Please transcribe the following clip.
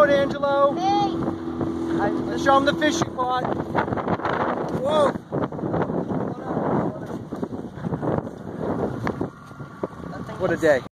boat, Angelo. Hey. Let's show him the fish you caught. Whoa. What a day.